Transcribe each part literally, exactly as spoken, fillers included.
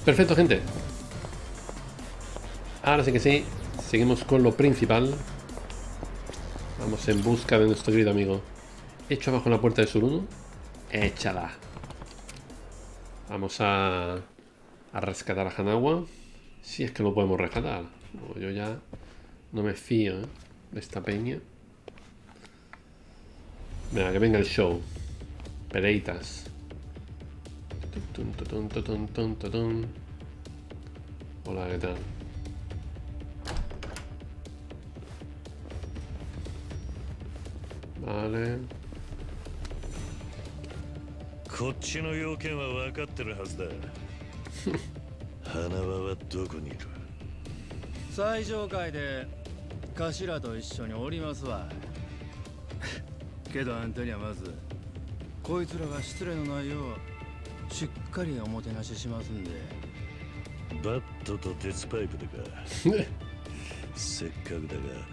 Perfecto, gente. Ahora sí que sí. Seguimos con lo principal. Vamos en busca de nuestro querido amigo. Echo abajo la puerta de Suruno. Échala. Vamos a, a rescatar a Hanawa. Si es que lo podemos rescatar. No, yo ya no me fío, ¿eh? De esta peña. Venga, que venga el show. Pereitas. Tun, tun, tun, tun, tun, tun, tun. Hola, ¿qué tal? Vale. こっちの要件は分かってるはずだ。花輪はどこにいる？ 最上階で頭と一緒におりますわ。けどあんたにはまずこいつらが失礼のないようしっかりおもてなししますんで。 バットと鉄パイプでか。せっかくだが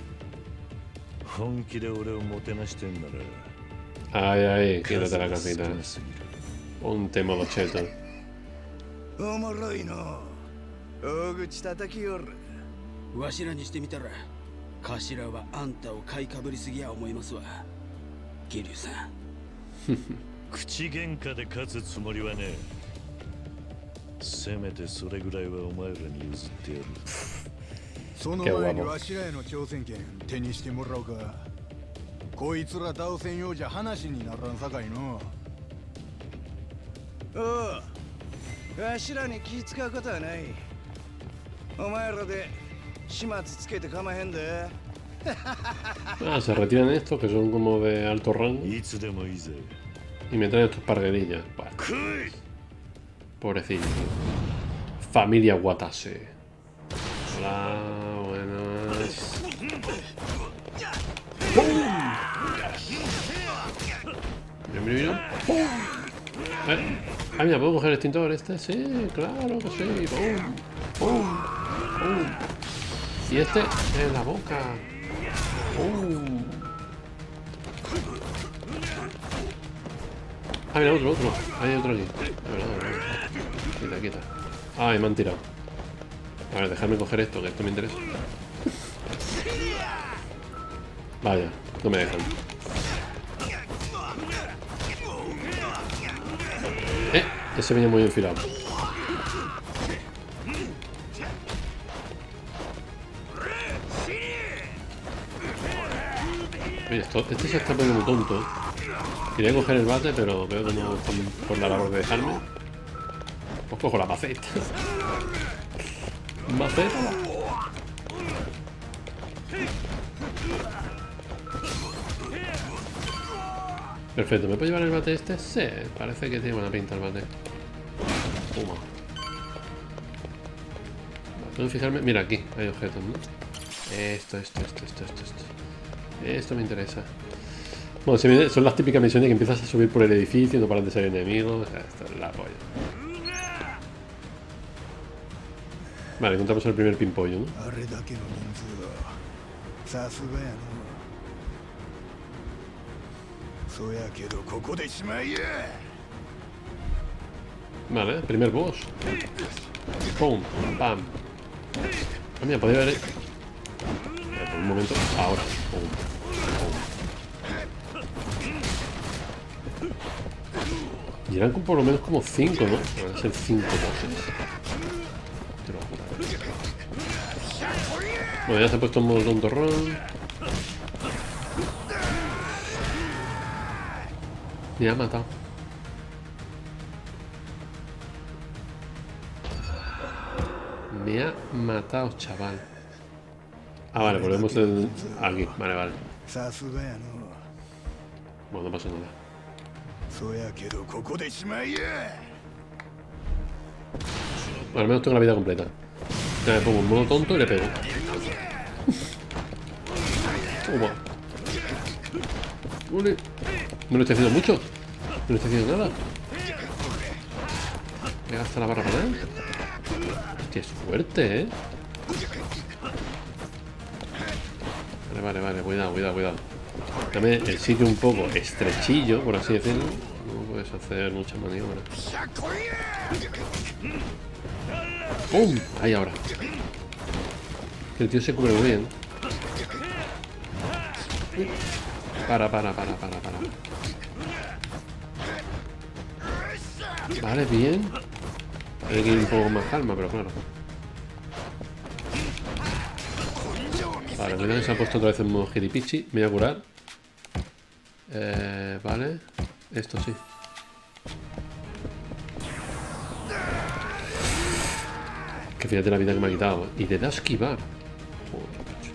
本気で俺をもてなしてんなら。 Ay, ay, quédate la casita. Ponte modo cheto. おもろいの。大口叩きよる。わしらにしてみたら、頭はあんたを買いかぶりすぎや思いますわ。桐生さん。 口喧嘩で勝つつもりはね。せめてそれぐらいはお前らに譲ってやる。 その前にわしらへの挑戦権手にしてもらおうか。 こいつら倒せんようじゃ話にならんさかいの。 おう、わしらに気使うことはない。お前らで始末つけてかまへんで。 Ah, se retiran estos que son como de alto rango. いつでもいいぜ。 Y me traen estos parguerillas. Bueno. Pobrecillo. Familia Watase. Hola, buenas. ¡Pum! Mira, mira, mira. ¡Pum! Eh. Ah, mira, ¿puedo coger el extintor este? Sí, claro que sí. ¡Pum! ¡Pum! ¡Pum! Y este en la boca. ¡Pum! Ah, mira, otro, otro. Hay otro aquí. De verdad, de verdad. Quita, quita. Ay, me han tirado. A ver, dejadme coger esto, que esto me interesa. Vaya, no me dejan. Eh, ese venía muy enfilado. Oye, esto, este se está poniendo muy tonto. Quería coger el bate, pero veo que no están por la labor de dejarme. Pues cojo la maceta. Maceta. Perfecto, ¿me puedo llevar el bate este? Sí, parece que tiene buena pinta el bate. Puma. Tengo que fijarme. Mira, aquí hay objetos, ¿no? Esto, esto, esto, esto, esto, esto. Esto me interesa. Bueno, son las típicas misiones que empiezas a subir por el edificio y no paran de ser enemigos. O sea, esto es la polla. Vale, encontramos el primer pimpollo, ¿no? Vale, primer boss. Pum, pam. Ah, mira, podría haber... Mira, por un momento, ahora. Pum, pum. Y eran por lo menos como cinco, ¿no? Van a ser cinco bosses. Bueno, ya se ha puesto en modo tontorrón. Me ha matado. Me ha matado, chaval. Ah, vale, volvemos el... aquí. Vale, vale. Bueno, no pasa nada. Bueno, al menos tengo la vida completa. Ya me pongo en modo tonto y le pego. Toma. Ule. No le estoy haciendo mucho. No le estoy haciendo nada. Me gasta la barra para nada. Hostia, es fuerte, ¿eh? Vale, vale, vale. Cuidado, cuidado, cuidado. Dame el sitio un poco estrechillo, por así decirlo. No puedes hacer muchas maniobras. ¡Pum! Ahí ahora. Que el tío se cubre muy bien. Para, para, para, para, para. Vale, bien. Hay que ir un poco más calma, pero claro. Vale, cuidado que se ha puesto otra vez en modo giripichi. Me voy a curar. Eh, vale. Esto sí. Que fíjate la vida que me ha quitado. Y le da a esquivar. Joder, macho.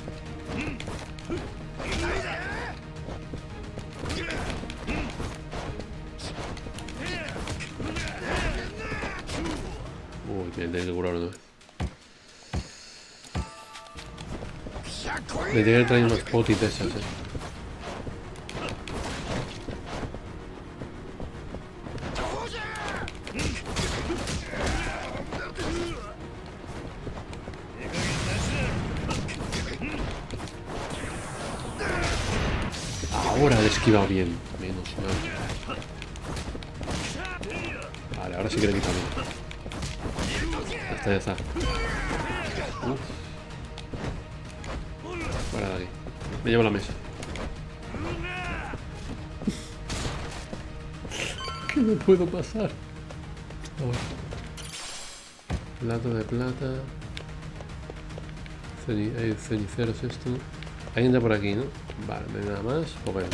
Uy, me tengo que curar una vez. Me tiene que traer unas potis de esas, eh. Ahora he esquivado bien. Menos mal. Vale, ahora sí que le quita bien. Ya está, ya está. Uf. Fuera de aquí. Me llevo la mesa. ¿Qué me puedo pasar? A ver. Plato de plata. Ceni hay ceniceros esto. Hay entra por aquí, ¿no? Vale, no hay nada más. Pues vaya.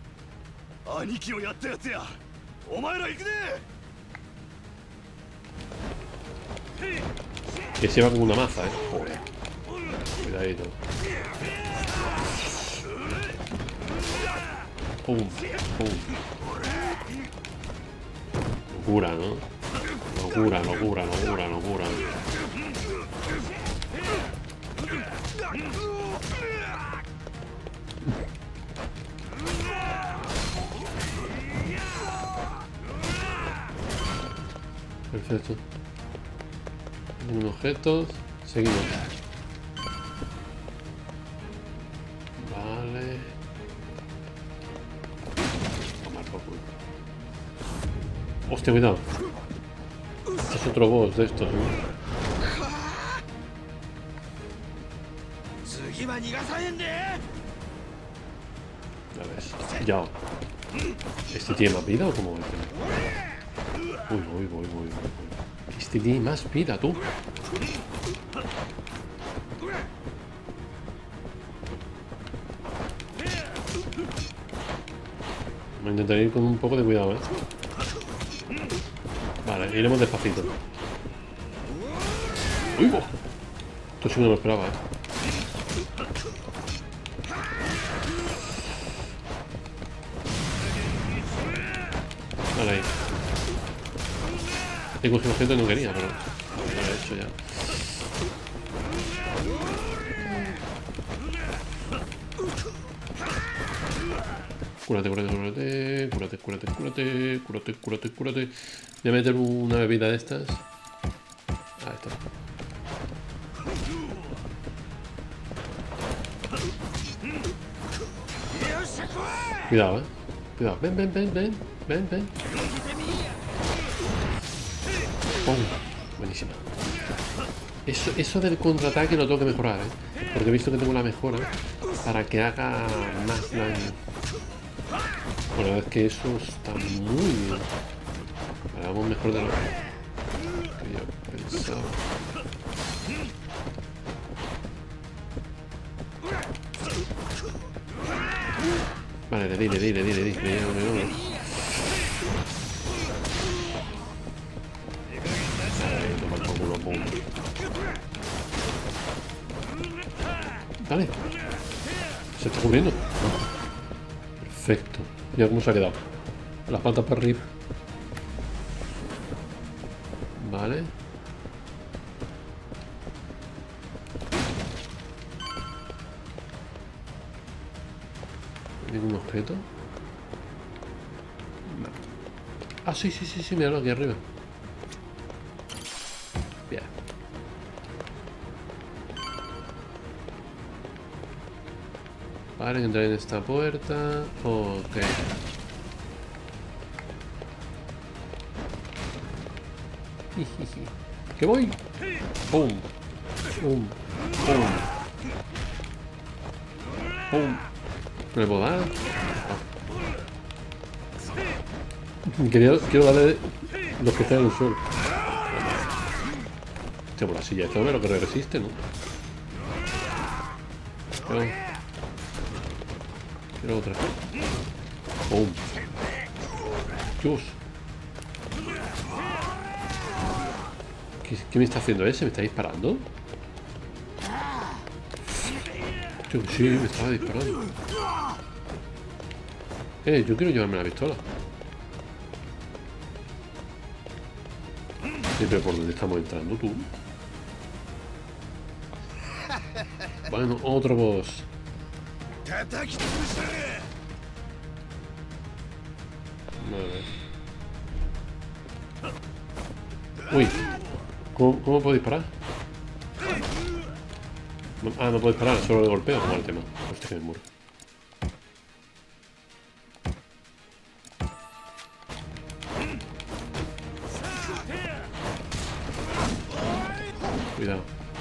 Que se va con una maza, eh. Joder. Cuidadito. Pum, pum. Locura, ¿no? Locura, locura, locura, locura. Perfecto. Un objetos. Seguimos. Vale. Tomar por culo. Hostia, cuidado. Es otro boss de estos, ¿no? A ver, ya. ¿Este tiene más vida o cómo va a tener? Uy, uy, uy, uy, uy. Este tiene más vida, tú. Voy a intentar ir con un poco de cuidado, ¿eh? Vale, iremos despacito. ¡Uy! Esto sí que no lo esperaba, ¿eh? Vale, ahí. He cogido objeto y no quería, pero lo he hecho ya. Cúrate, cúrate, cúrate, cúrate, cúrate, cúrate, cúrate, cúrate, cúrate. Voy a meter una bebida de estas. Ahí está. Cuidado, eh. Cuidado. Ven, ven, ven, ven, ven, ven. Oh, buenísima. Eso, eso del contraataque lo tengo que mejorar, ¿eh? Porque he visto que tengo la mejora para que haga más daño. Bueno, la verdad es que eso está muy bien. Hagamos mejor de lo que yo pensaba. Vale, dile, dile, dile, dile, dile, dile. Ahí, toma el culo, pum. Vale. Se está cubriendo. Perfecto. Mira cómo se ha quedado. Las patas para arriba. Vale. ¿Ningún objeto? No. Ah, sí, sí, sí, sí, míralo aquí arriba. Bien. Vale, entrar en esta puerta. Ok. ¡Que voy! ¡Pum! ¡Pum! ¡Pum! ¡Pum! ¿No le puedo dar? Oh. Quería, quiero darle los que están en el suelo. Hostia, por la silla. Esto no es lo que resiste, ¿no? Quiero, quiero otra. ¡Pum! ¡Chus! ¿Qué, ¿Qué me está haciendo ese? ¿Me está disparando? Hostia, sí, me estaba disparando. Eh, yo quiero llevarme la pistola. Sí, pero ¿por dónde estamos entrando tú? Bueno, otro boss. Vale. Uy. ¿Cómo, ¿Cómo puedo disparar? No, ah, no puedo disparar, solo de golpeo. Como el tema. Hostia, que me muero. Cuidado.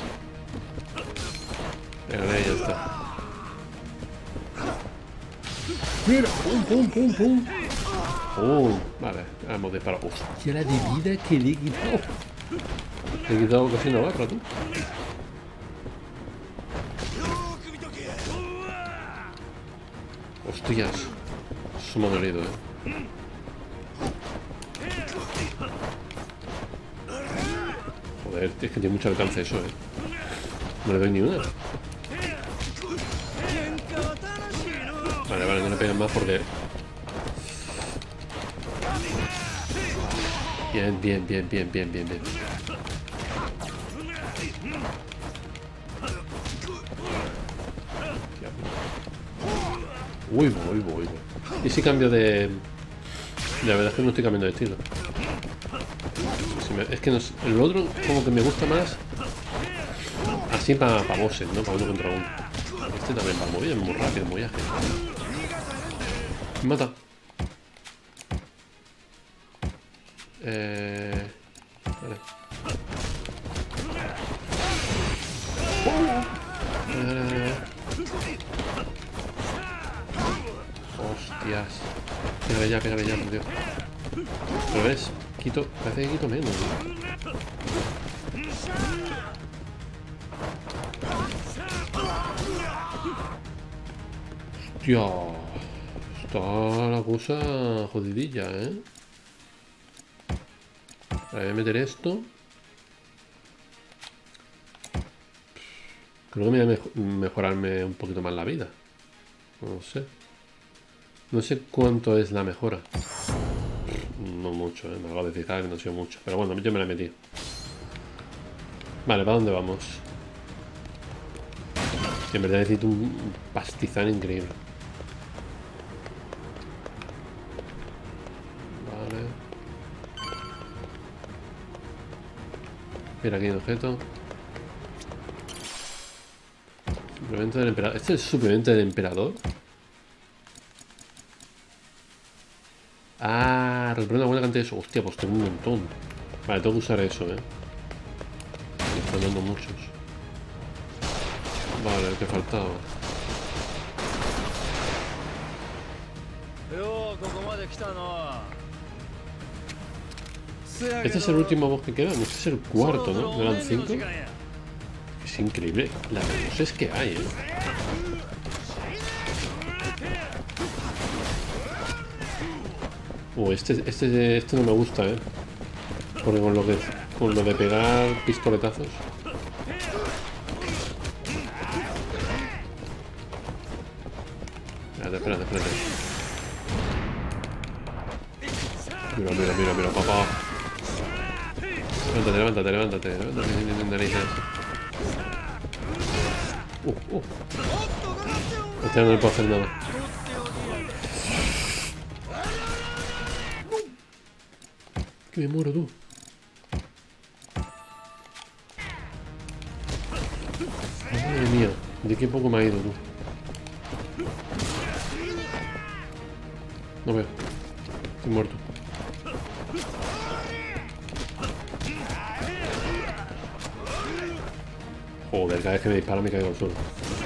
Pégale, ya está. Mira, pum, pum, pum, pum. Oh, vale, hemos disparado. Hostia, la de vida que le he quitado. Le he quitado casi una barra, tú. Hostias. Eso me ha dolido, eh. Joder, es que tiene mucho alcance eso, eh. No le doy ni una. Vale, vale, no le pegan más porque... Bien, bien, bien, bien, bien, bien, bien. Uy, voy, voy, voy. Y si cambio de... La verdad es que no estoy cambiando de estilo. Si me... Es que no... el otro como que me gusta más... Así para pa bosses, ¿no? Para uno contra uno. Este también va muy bien, muy rápido, muy ágil. Mata. Eh... Vale. Vale, vale, vale. Hostias. Pégale ya, pégale ya, por Dios. Pero ves, quito, parece que quito menos, ¿no? Hostia. Está la cosa jodidilla, ¿eh? Vale, voy a meter esto. Creo que me voy a mej mejorarme un poquito más la vida. No sé. No sé cuánto es la mejora. No mucho, ¿eh? Me acabo de fijar que no ha sido mucho. Pero bueno, yo me la he metido. Vale, ¿para dónde vamos? En verdad necesito un pastizán increíble. Vale. Mira, aquí hay un objeto. Suplemento del emperador. ¿Este es el suplemento del emperador? Ah, recupera una buena cantidad de eso. Hostia, pues tengo un montón. Vale, tengo que usar eso, eh. Me están dando muchos. Vale, el que faltaba. Este es el último boss que queda. Este es el cuarto, ¿no? ¿No eran cinco? Es increíble las bosses que hay, ¿eh? Uh, este, este, este no me gusta, ¿eh? Porque con lo, que, con lo de pegar pistoletazos. Espérate, espérate, espérate. Mira, mira, mira, mira, papá. Levántate, levántate, levántate. Levántate, narices. Uh, uh. Este no le puedo hacer nada. Que me muero, tú. Madre mía, de qué poco me ha ido, tú. No veo. Estoy muerto. Joder, cada vez que me dispara me caigo al suelo.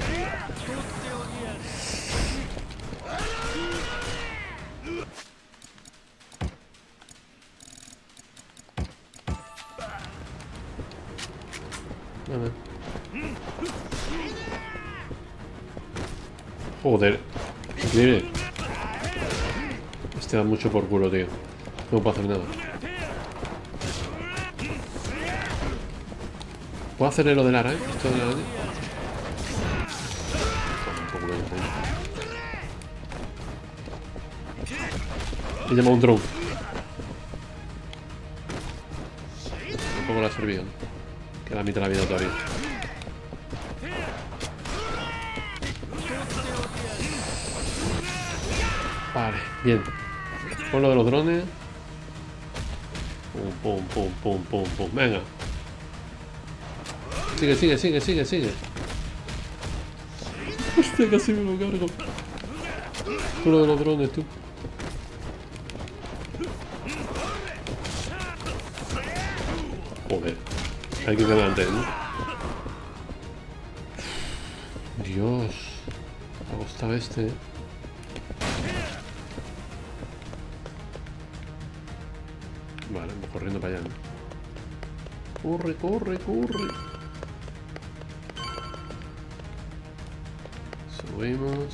Vale. Joder, increíble. Este da mucho por culo, tío. No puedo hacer nada. ¿Puedo hacerle lo del araña? ¿Esto de la araña? Un poco lento, ¿eh? He llamado un drone. Tampoco le ha servido, ¿no? Queda a mitad de la vida todavía. Vale, bien. Con lo de los drones. Pum, pum, pum, pum, pum, pum. Venga. Sigue, sigue, sigue, sigue, sigue. Hostia, casi me lo cargo. Con lo de los drones, tú. Joder. Hay que ir delante, ¿no? Dios. Me ha costado este, ¿eh? Vale, vamos corriendo para allá, ¿no? Corre, corre, corre. Subimos.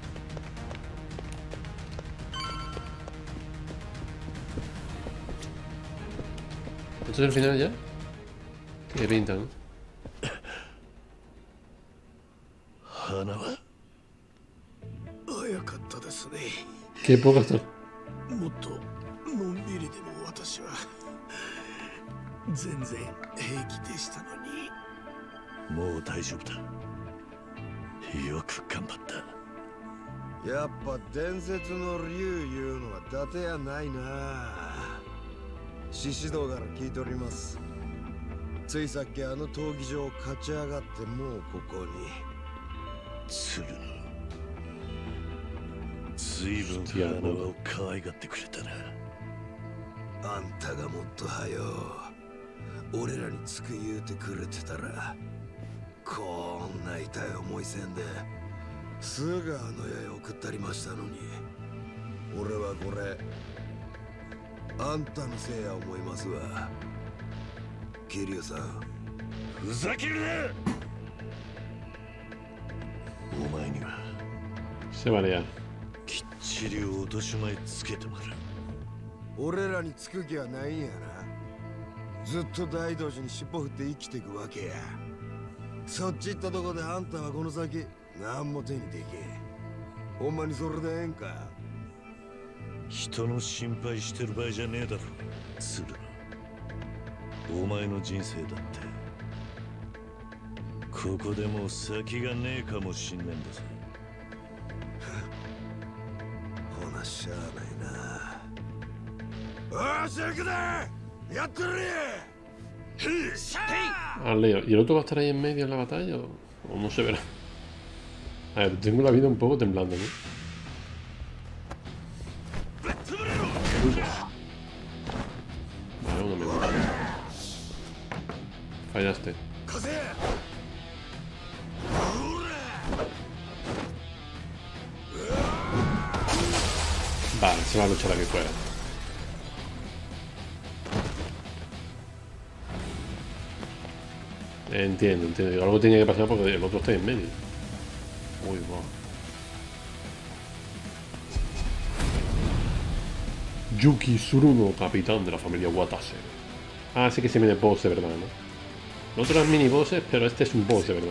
¿Esto es el final ya? Tiene pinta, ¿no? Qué poco esto. 全然平気でしたのに。 もう大丈夫だ。よく頑張った。 やっぱ伝説の竜いうのは伊達やないな。獅子堂から聞いております。ついさっきあの闘技場勝ち上がってもうここに。 鶴野。随分花輪を可愛がってくれたな。 あんたがもっとはよ俺らにつく言うてくれてたらこんな痛い思いせんですぐあの世へ送ったりましたのに俺はこれあんたのせいや思いますわ桐生さんふざけるなお前には Se vale ya きっちり落とし前つけてもらう俺らにつく気はないんやなずっと大道寺に尻尾振って生きていくわけやそっち行ったとこであんたはこの先何も手にできんほんまにそれでええんか人の心配してる場合じゃねえだろ鶴野お前の人生だってここでもう先がねえかもしんねえんだぞほなしゃあないなおーし行くでやってるね Ah, Leo. ¿Y el otro va a estar ahí en medio en la batalla? ¿O, o no se verá? A ver, tengo la vida un poco temblando, ¿no? Vale, uno me gusta. Fallaste. Vale, se va a luchar aquí fuera. Entiendo, entiendo. Algo tenía que pasar porque el otro está en medio. Uy, wow. Yuki Tsuruno, capitán de la familia Watase. Ah, sí que se viene boss de verdad, ¿no? No otros mini bosses, pero este es un boss de verdad.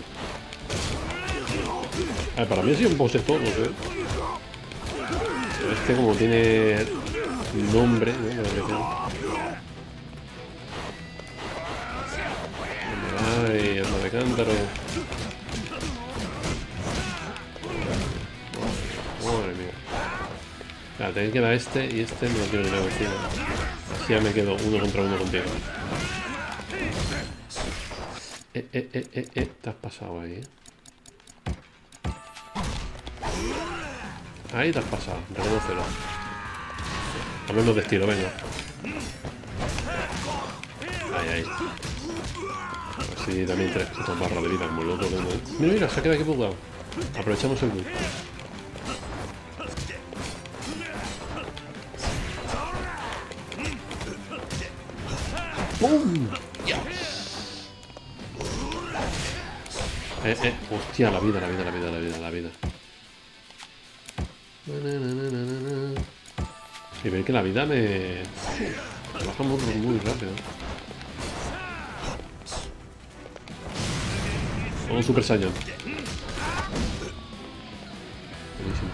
A ver, para mí ha sido un boss de todos, ¿eh? Pero este como tiene nombre, ¿no? Ay, alma de cántaro. Madre mía. Claro, tengo que dar este y este no lo quiero tener encima. Así ya me quedo uno contra uno contigo. Eh, eh, eh, eh, eh. Te has pasado ahí, eh. Ahí te has pasado, reconócelo. Hablemos de estilo, venga. Ahí, ahí. Sí, también tres putas barras de vida como loco. ¿No? Mira, mira, se ha quedado aquí bugado. Aprovechamos el bug. ¡Pum! ¡Yes! Eh, eh, hostia, la vida, la vida, la vida, la vida, la vida. Y veis que la vida me... me baja muy, muy rápido. Un Super Saiyan. Buenísimo.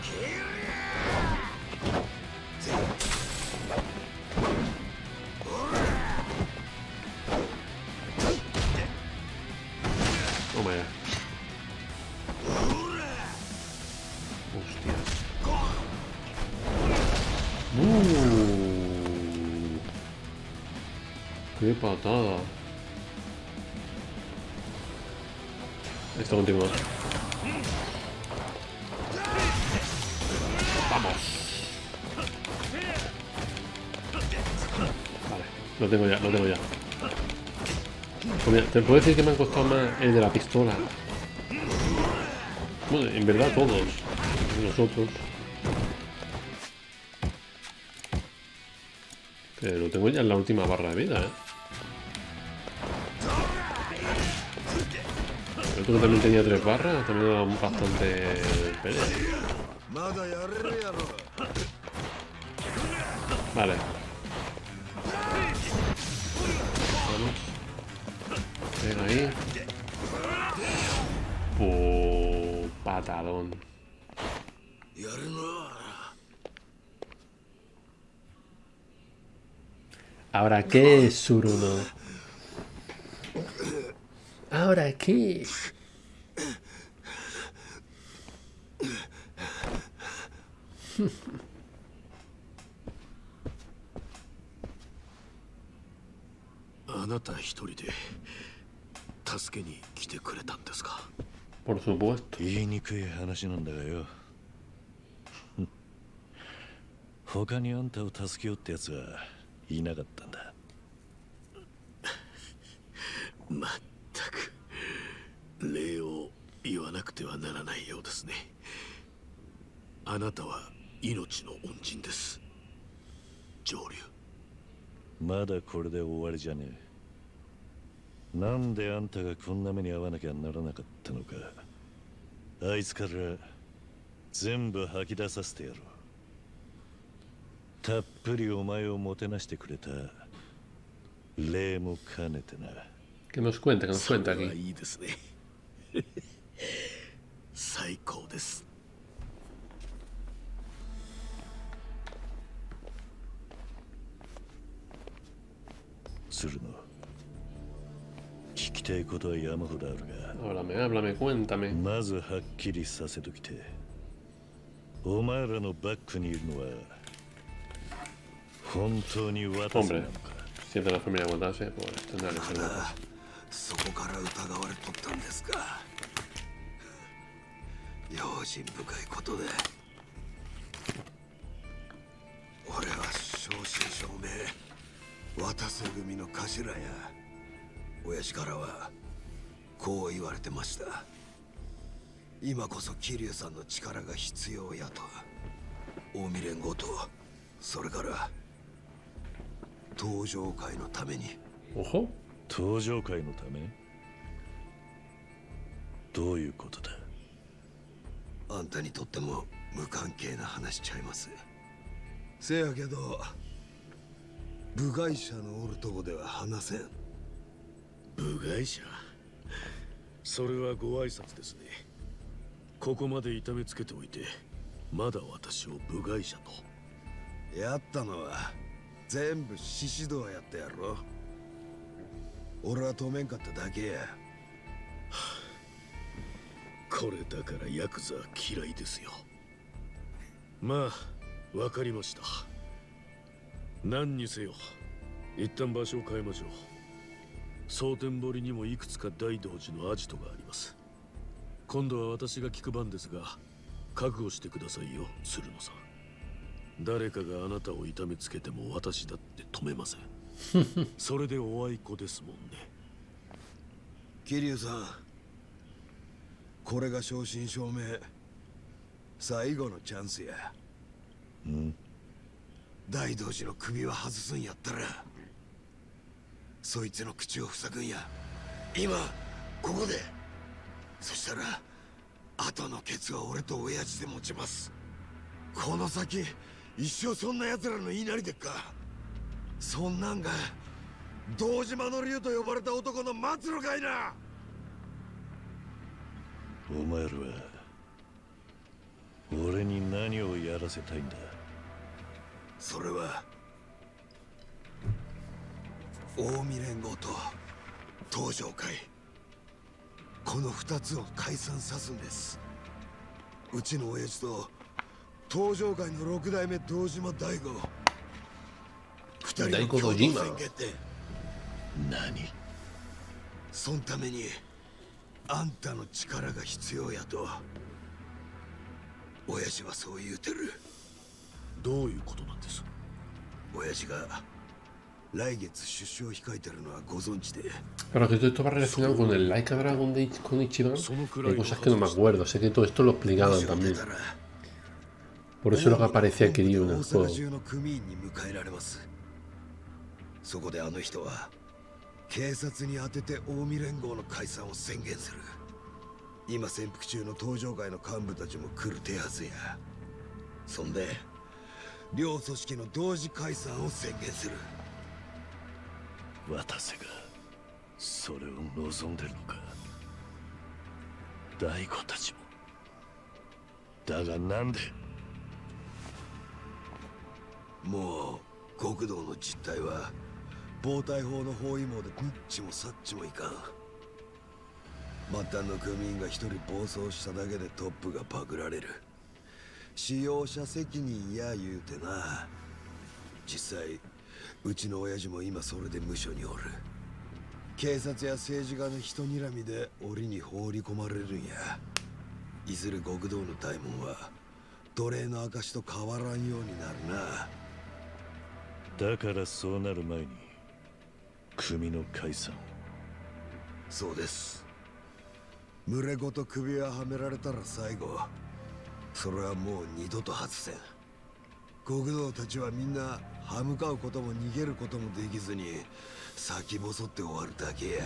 Oh my god. Hostia. Uh. Qué patada. Esto continúa. Vamos. Vale, lo tengo ya, lo tengo ya. Pues mira, te puedo decir que me han costado más el de la pistola. Bueno, en verdad todos. Nosotros. Pero lo tengo ya en la última barra de vida, eh. El otro que también tenía tres barras, también era bastante pelea. Vale. Vamos. Ven ahí. Oh, patadón. ¿Ahora qué, Suruno? ¿Ahora qué? Por supuesto. 言いにくい話なんだがよ。他にあんたを助けようってやつはいなかったんだ。 まったく礼を言わなくてはならないようですね。あなたは命の恩人です。上流。 まだこれで終わりじゃねえ。なんであんたがこんな目に遭わなきゃならなかったのか。あいつから全部吐き出させてやろう。たっぷりお前をもてなしてくれた礼も兼ねてな。 Que nos cuenta, que nos cuenta aquí. いいですね。最高です。 鶴野。聞きたいことは山ほどあるが。 Háblame, háblame, cuéntame. まずはっきりさせときて。お前らのバックにいるのは本当に私なのか。 Si es de la familia Watase, pues tendrá que ser Watase. そこから疑われとったんですか。用心深いことで。俺は正真正銘渡瀬組の頭や。親父からはこう言われてました。今こそ桐生さんの力が必要やと。近江連合とそれから登場会のために。 おほ？ 登場会のため？どういうことだ？ あんたにとっても無関係な話ちゃいます。せやけど部外者のおるとこでは話せん。 部外者？それはご挨拶ですね。ここまで痛めつけておいてまだ私を部外者と。 やったのは全部獅子堂やったやろ。俺は止めんかっただけや。 これだからヤクザ嫌いですよ。まあわかりました。何にせよ一旦場所を変えましょう。蒼天堀にもいくつか大道寺のアジトがあります。今度は私が聞く番ですが覚悟してくださいよ、鶴野さん。誰かがあなたを痛めつけても私だって止めません。それでおあいこですもんね。 桐生さん、これが正真正銘最後のチャンスや。 うん。 大道寺の首は外すんやったらそいつの口を塞ぐんや、今ここで。そしたら後のケツは俺と親父で持ちます。この先一生そんな奴らの言いなりでっか。そんなんが堂島の竜と呼ばれた男の末路かいな。 お前らは俺に何をやらせたいんだ。 それは近江連合と東上会、この二つを解散さすんです。うちの親父と東上会の六代目堂島大吾、二人の共同宣言って何？ そんためにあんたの力が必要やと親父はそう言うてる。 どういうことなんです？ 親父が来月出所を控えてるのはご存知で。 Pero que todo esto va relacionado con el Laika Dragon de con Ichiban. Hay cosas que no me acuerdo. Sé que todo esto lo explicaban también. Por eso lo que aparecía Kiryu en el juego. そこであの人は警察に当てて近江連合の解散を宣言する。今潜伏中の東上会の幹部たちも来る手はずや。そんで両組織の同時解散を宣言する。 渡瀬がそれを望んでるのか。大吾たちも。だがなんで？ もう極道の実態は暴対法の包囲網でニッチもサッチもいかん。末端の組員が一人暴走しただけでトップがパクられる。使用者責任や言うてな。実際うちの親父も今それで無所におる。警察や政治家の人睨みで檻に放り込まれるんや。いずれ極道の大門は奴隷の証と変わらんようになるな。 だからそうなる前に組の解散。 そうです。群れごと首輪はめられたら最後。それはもう二度と外せん。極道たちはみんな歯向かうことも逃げることもできずに先細って終わるだけや。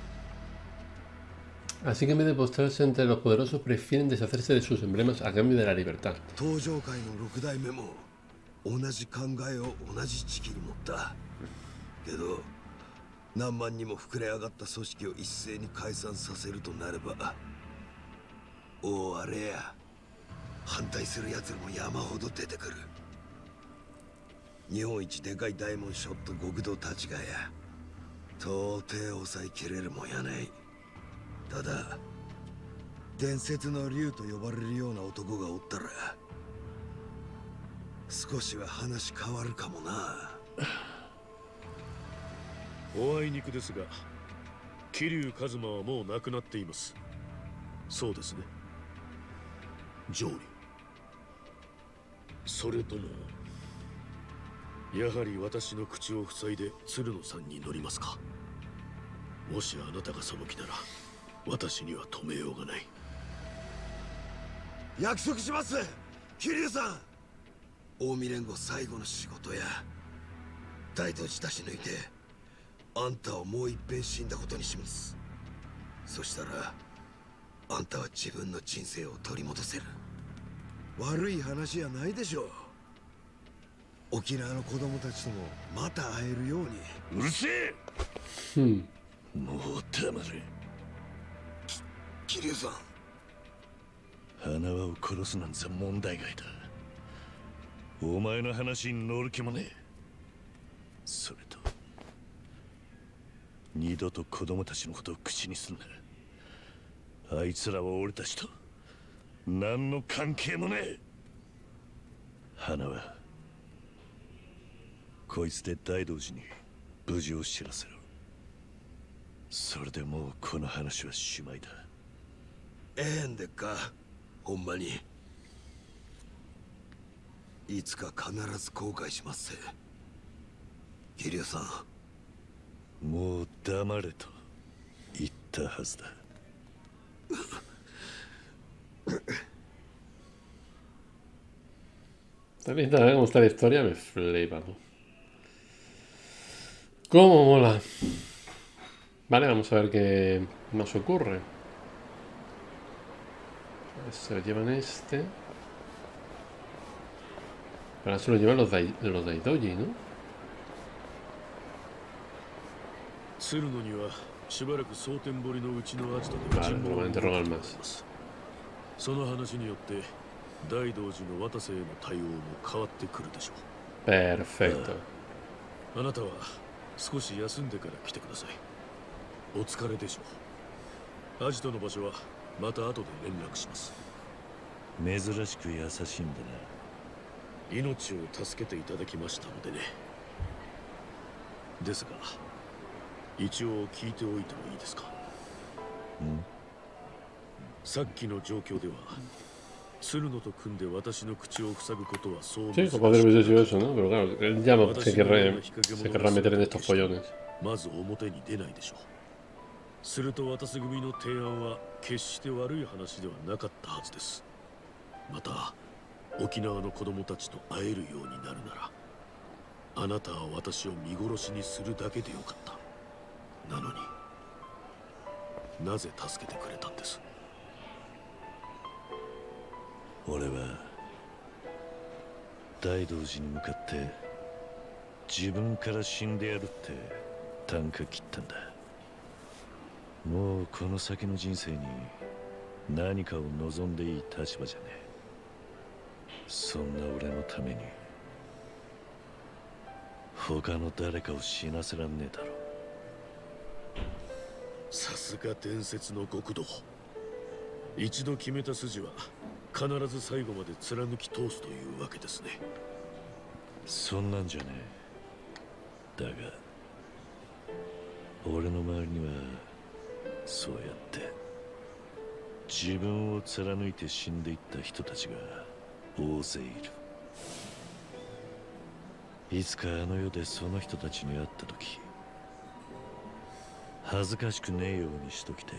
Así que en vez de postrarse ante los poderosos prefieren deshacerse de sus emblemas a cambio de la libertad. 東上会の六代目も同じ考えを同じ時期に持った。けど何万にも膨れ上がった組織を一斉に解散させるとなれば、おおあれや、反対する奴らも山ほど出てくる。日本一でかい大門ショット極道たちがや、到底抑えきれるもんやない。ただ伝説の竜と呼ばれるような男がおったら少しは話変わるかもな。 おあいにくですが、桐生一馬はもう亡くなっています。そうですね、ジョーリ。それともやはり私の口を塞いで鶴野さんに乗りますか。もしあなたがその気なら私には止めようがない。 約束します、桐生さん。近江連合最後の仕事や。大道寺出し抜いてあんたをもう一遍死んだことにします。そしたらあんたは自分の人生を取り戻せる。悪い話やないでしょう。沖縄の子供たちともまた会えるように。 うるせえ。 Hmm. もう黙れ。 桐生さん、 花輪を殺すなんざ問題外だ。お前の話に乗る気もねえ。それと二度と子供たちのことを口にすんな。あいつらは俺たちと何の関係もねえ。花輪、こいつで大道寺に無事を知らせろ。それでもうこの話はしまいだ。 ええんでっか、ほんまに。いつか必ず後悔しますぜ、桐生さん。 もう黙れと言ったたはずだ。 Está lista, ¿eh? Cómo está la historia, me flipa, tú. ¿Cómo mola? Vale, vamos a ver qué nos ocurre. Se llevan este. Ahora se lo llevan los Dai, los Daidoji, ¿no? 鶴野にはしばらく蒼天堀のうちのアジトで Vale, lo van a interrogar más. その話によって大道寺の渡瀬への対応も変わってくるでしょう。 Perfecto. あなたは少し休んでから来てください。お疲れでしょう。アジトの場所はまた後で連絡します。 珍しく優しいんだな。 命を助けていただきましたのでね。ですが一応聞いておいてもいいですか。 ん？ さっきの状況では鶴野と組んで私の口を塞ぐことはそう Sí, su padre hubiese sido eso, ¿no? Pero claro, él ya no se querrá, se querrá meter en estos pollones. まず表に出ないでしょう。すると渡瀬組の提案は決して悪い話ではなかったはずです。また沖縄の子供たちと会えるようになるならあなたは私を見殺しにするだけでよかった。なのになぜ助けてくれたんです。 俺は大道寺に向かって自分から死んでやるって啖呵切ったんだ。もうこの先の人生に何かを望んでいい立場じゃねえ。そんな俺のために他の誰かを死なせらんねえだろ。 さすが伝説の極道。一度決めた筋は必ず最後まで貫き通すというわけですね。 そんなんじゃねえ。だが俺の周りにはそうやって自分を貫いて死んでいった人たちが大勢いる。いつかあの世でその人たちに会った時恥ずかしくねえようにしときて。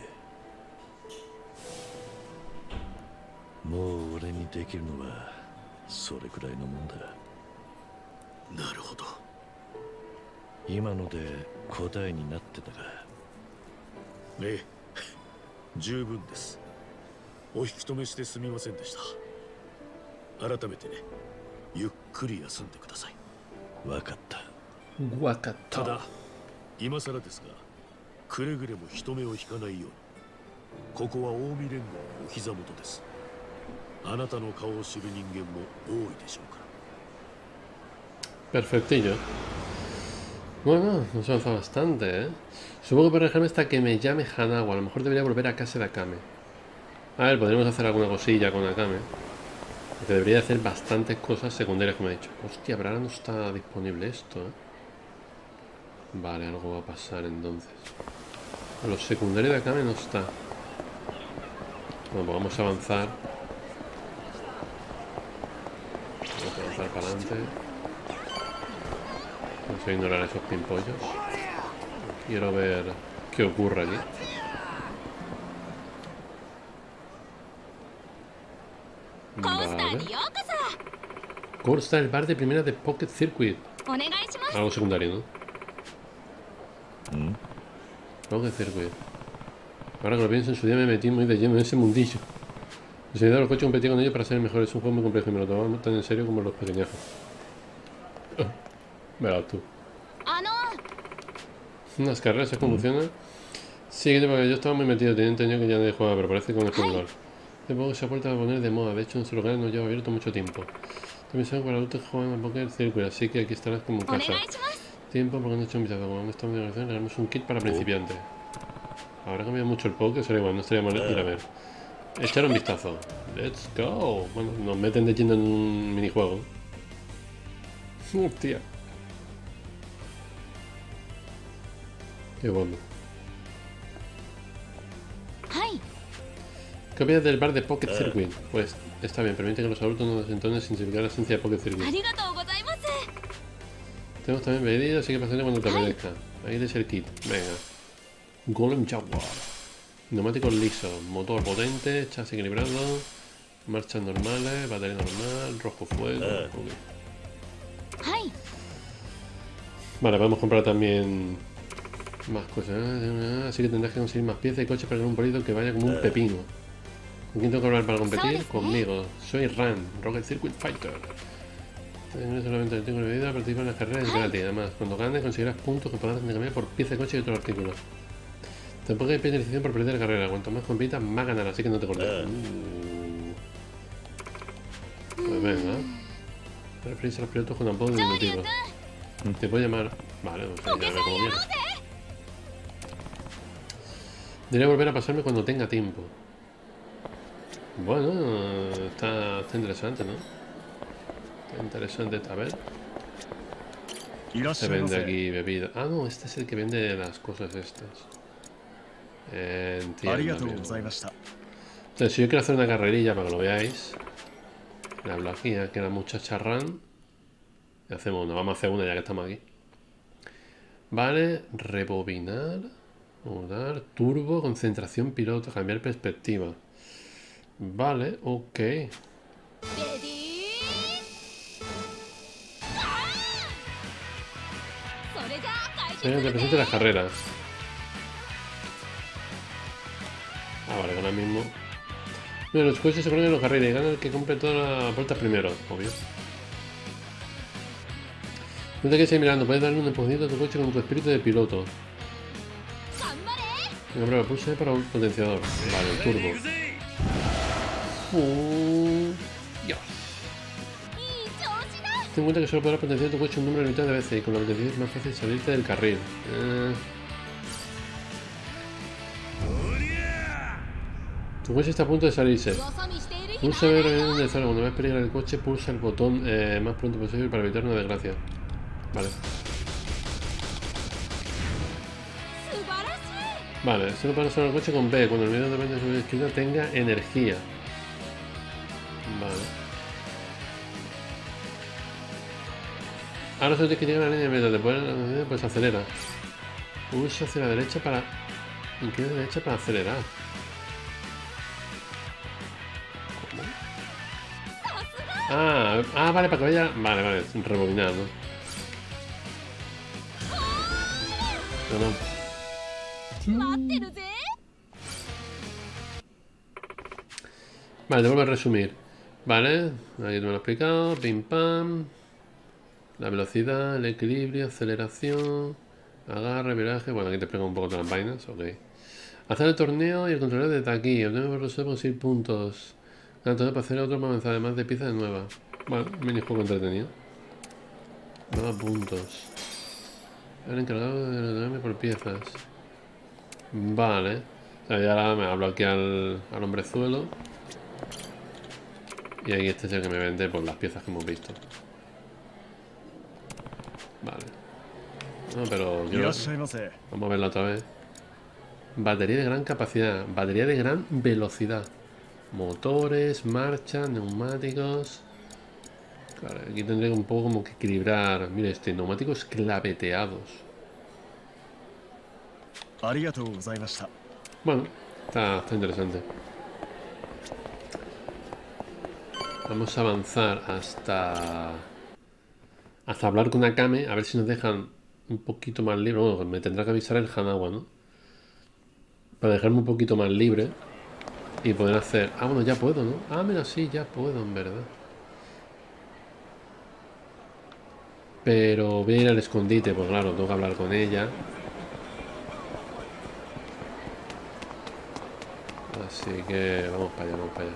もう俺にできるのはそれくらいのもんだ。 なるほど。 今ので答えになってたか。 ええ、十分です。お引き止めしてすみませんでした。改めてね、ゆっくり休んでください。 分かった。 分かった。 ただ今更ですがくれぐれも人目を引かないように。ここは近江連合のお膝元です。あなたの顔を知る人間も多いでしょうから。 Perfectillo. Bueno, nos avanza bastante, ¿eh? Supongo que para dejarme hasta que me llame Hanawa. A lo mejor debería volver a casa de Akame. A ver, podríamos hacer alguna cosilla con Akame. Porque debería hacer bastantes cosas secundarias, como he dicho. Hostia, pero ahora no está disponible esto, ¿eh? Vale, algo va a pasar entonces. Los secundarios de Akame no está. Bueno, pues vamos a avanzar. Vamos a avanzar para adelante. Vamos a ignorar esos pimpollos. Quiero ver qué ocurre aquí. Vale. Corsta, el bar de primera de Pocket Circuit. Algo secundario, ¿no? ¿Mm? Pocket Circuit. Ahora que lo pienso, en su día me metí muy de lleno en ese mundillo. Los de los coches competí con ellos para ser mejor. Es un juego muy complejo y me lo tomaba tan en serio como los pequeñajos. Verás tú. Unas carreras, ¿sabes cómo funciona? Sí, porque yo estaba muy metido, tenía entendido que ya nadie jugaba, pero parece que con el jugador. Hace poco se ha vuelto a poner de moda, de hecho nuestro local no lleva abierto mucho tiempo. También saben que los adultos juegan a Poker Circuit, así que aquí estarás como en casa. Tiempo porque no he hecho un vistazo, como no estamos de organización, le damos un kit para principiantes. Habrá cambiado mucho el Poker, será igual, no estaría mal ir a ver. Echar un vistazo. Let's go. Bueno, nos meten de lleno en un minijuego. Hostia. Qué bueno. ¿Qué opinas del bar de Pocket Circuit? Pues está bien, permite que los adultos no desentonen sin significar la esencia de Pocket Circuit. Tenemos también bebidas, así que paciente cuando te apetezca. Ahí es el kit. Venga. Golem Jaguar. Neumáticos lisos, motor potente, chasis equilibrado, marchas normales, batería normal, rojo fuego. Okay. Vale, podemos comprar también más cosas. Así que tendrás que conseguir más piezas y coches para tener un bolito que vaya como un pepino. ¿Con quién tengo que hablar para competir? Conmigo. Soy Ran, Rocket Circuit Fighter. Solamente tengo la vida, participar en las carreras gratis. Además, cuando ganes conseguirás puntos que podrás cambiar por piezas de coche y otros artículos. Tampoco hay penalización por perder la carrera. Cuanto más compitas, más ganarás, así que no te cortes. Uh. Pues venga. Referirse a los pilotos con apodo diminutivo. Te puedo llamar. Vale, no sé, ya veré cómo viene. Debería volver a pasarme cuando tenga tiempo. Bueno, está, está interesante, ¿no? Está interesante esta vez. Se vende aquí bebida. Ah, no, este es el que vende las cosas estas. Eh, entiendo. Entonces, si yo quiero hacer una carrerilla para que lo veáis, le hablo aquí, ¿eh? Que la muchacha Ran. Y hacemos una, vamos a hacer una ya que estamos aquí. Vale, rebobinar, mudar, turbo, concentración piloto, cambiar perspectiva. Vale, ok. Te presento las carreras. Ah, vale, ahora mismo. Bueno, los coches se ponen en los carriles y gana el que compre todas las vueltas primero, obvio. No te quedes ahí mirando, puedes darle un empujoncito a tu coche con tu espíritu de piloto. Venga, prueba, pulsa para un potenciador. Vale, el turbo. Uh, Dios. Ten en cuenta que solo podrás potenciar tu coche un número limitado de veces y con la potencia es más fácil salirte del carril. Eh. Tu coche está a punto de salirse. Pulsa ver en el zona. Cuando veas peligrar el coche, pulsa el botón eh, más pronto posible para evitar una desgracia. Vale. Vale, solo para usar el coche con B, cuando el medio de su esquina tenga energía. Vale. Ahora solo tienes que llegar a la línea de meta, te puedes, pues acelera. Pulsa hacia la derecha para... Inclina a la derecha para acelerar. ¿Cómo? Ah, ah, vale, para que vaya... Vale, vale, rebobinar, ¿no? No, no. Vale, te vuelvo a resumir. Vale, aquí te me lo he explicado. Pim pam. La velocidad, el equilibrio, aceleración, agarre, viraje. Bueno, aquí te explico un poco todas las vainas. Ok. Hacer el torneo y el controlar desde aquí. Obtener por resultado conseguir puntos. Ganar torneo para hacer otro para avanzar, además de piezas nuevas. Bueno, minijuego entretenido. Nueva puntos. El encargado de ordenarme por piezas. Vale. O sea, ya me hablo aquí al, al hombrezuelo. Y aquí este es el que me vende por las piezas que hemos visto. Vale. No, pero quiero... Vamos a verla otra vez. Batería de gran capacidad. Batería de gran velocidad. Motores, marcha, neumáticos. Claro, aquí tendré un poco como que equilibrar. Mira este, neumáticos claveteados. Bueno, está, está interesante. Vamos a avanzar hasta... Hasta hablar con Akame, a ver si nos dejan un poquito más libre. Bueno, me tendrá que avisar el Hanawa, ¿no? Para dejarme un poquito más libre. Y poder hacer... Ah, bueno, ya puedo, ¿no? Ah, mira, sí, ya puedo, en verdad. Pero voy a ir al escondite, pues claro, tengo que hablar con ella. Así que vamos para allá, vamos para allá.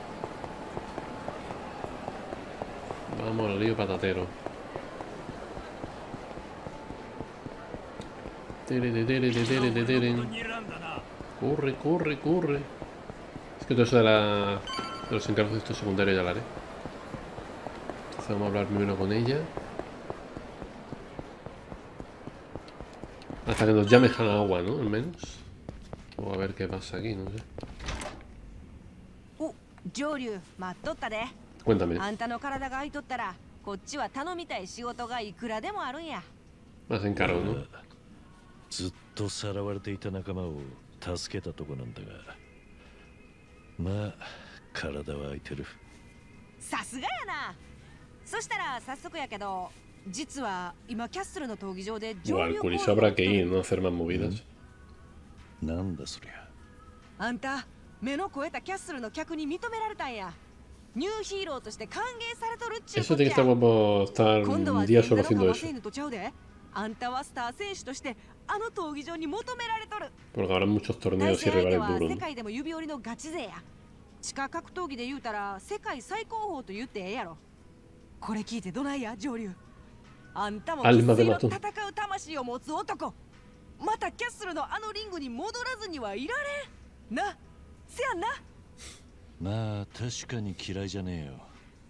Vamos al lío patatero. Corre, corre, corre. Es que todo eso de, la, de los encargos de estos secundarios ya lo haré. Entonces vamos a hablar primero con ella. Hasta que nos llame Hanawa, ¿no? Al menos. O a ver qué pasa aquí, no sé. Cuéntame. Más encargo, ¿no? ずっとさらわれていた仲間を助けたとこなんだが、まあ体は空いてる。 さすがやな。そしたら早速やけど、実は今キャッスルの闘技場で O al Curiso habrá que ir, ¿no? Hacer más movidas. なんだそりゃ。 あんた目の肥えたキャッスルの客に認められたんや。ニューヒーローとして歓迎されとるっちゅう Eso tiene que estar guapo estar 今度は un día 全 solo 然 haciendo の eso. せいぬとちゃうで。あんたはスター選手としてあの闘技場に求められとる。 Porque habrá muchos 対 torneos 戦 y 相手 rivales は duros. 世 ¿no? 界でも指折りのガチ勢や。地下格闘技で言うたら世界最高峰と言ってええやろ。これ聞いてどないや上流。あんたも生粋の戦う魂を持つ男。またキャッスルのあのリングに戻らずにはいられんな。せやんな。 まあ確かに嫌いじゃねえよ。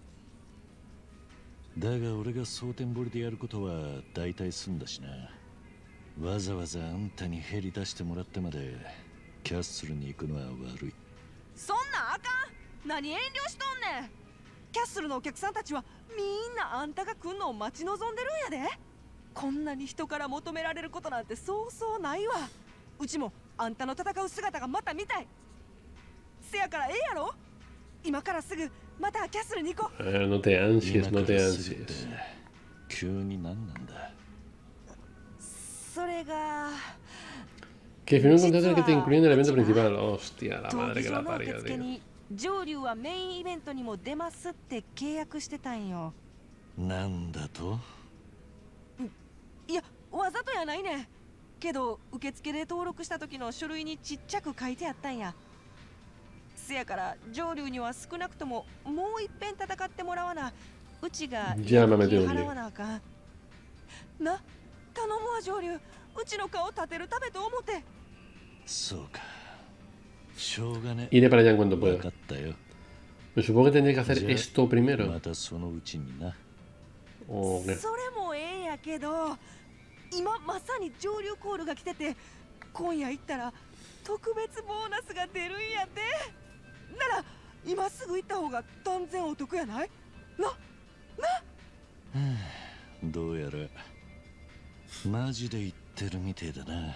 だが俺が蒼天堀でやることは大体済んだしな。わざわざあんたにヘリ出してもらってまでキャッスルに行くのは悪い。 そんなんあかん。何遠慮しとんねん。キャッスルのお客さんたちはみんなあんたが来んのを待ち望んでるんやで。こんなに人から求められることなんてそうそうないわ。うちもあんたの戦う姿がまた見たい。せやからええやろ。今からすぐまたキャッスルに行こう。 Eh, no te ansies, no te ansies. 急に何なんだ。 それが Que firmó un contrato que te incluye en el evento principal. Hostia, la 闘 madre 技 que 場 la の受 parió, 付 tío. に上流はメインイベントにも出ますって契約してたんよ。 なんだと。 いやわざとやないねんけど受付で登録した時の書類にちっちゃく書いてあったんや。せやから上流には少なくとももう一遍戦ってもらわなうちがじゃあ豆でおいで払わなあかんな。頼むわ上流。うちの顔立てるためと思って。 そうか。しょうがね。 Iré para allá en cuanto わ pueda. かったよ。 Me supongo que tendré que hacer Ya. esto primero. またそのうちにな。 O qué. それもええんやけど、今まさに上流コールが来てて、今夜行ったら特別ボーナスが出るんやで。なら今すぐ行った方が断然お得やないな。などうやらマジで言ってるみてえだな。